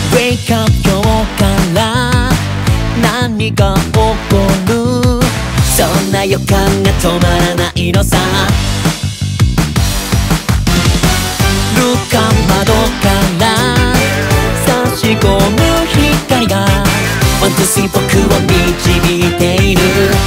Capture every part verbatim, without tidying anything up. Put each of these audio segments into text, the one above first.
Wake up 今日から何が起こる、そんな予感が止まらないのさ。ルカ窓から差し込む光が One two three 僕を導いている。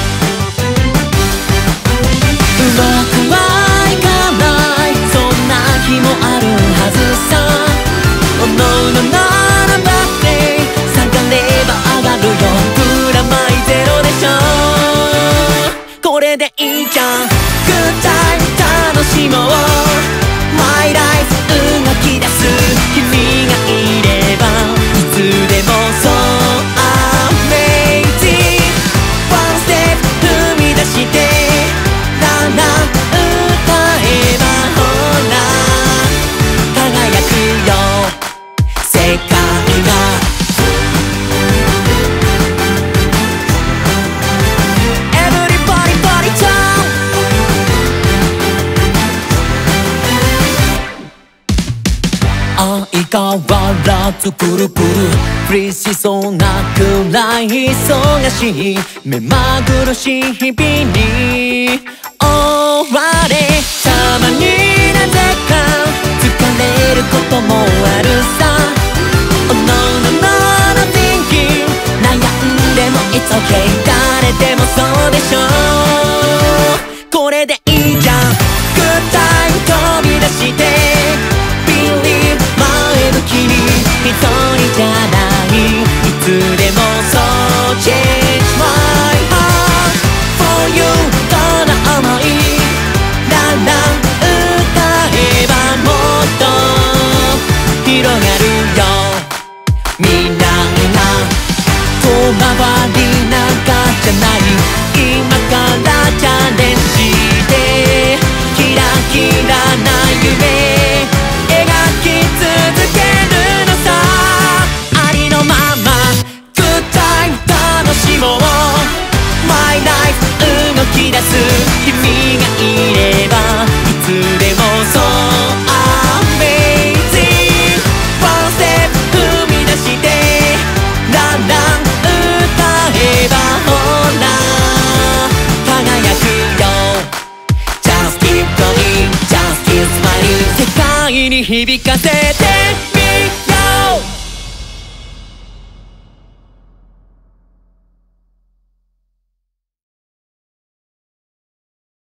うまくはいかない、そんな日もあるはずさ。Oh no no no no birthday 下がれば上がるよ、プラマイゼロでしょ。これでいいじゃん Good time 楽しもう My life 動き出す君がいればいつでもそう Amazing One step 踏み出してランラン歌えばほら輝くよ世界が。相変わらずくるくるフリーしそうなくらい忙しい目まぐるしい日々に追われ、たまになぜか疲れることもあるさ。 Oh no no no no thinking 悩んでも It's okay 誰でもそうでしょう。これでいいじゃん Good time 飛び出して君一人じゃない、いつでもそう Change my heart for you この想いランラン歌えばもっと広がるよ。未来が遠回りなんかじゃない、今からチャレンジしてキラキラな夢描き続けるのさ。ありのまま Good time 楽しもう My life 動き出す君がいればいつでもそう Amazing One step 踏み出してランラン歌えばほら輝くよ Just keep going Just keep smiling 世界に響かせて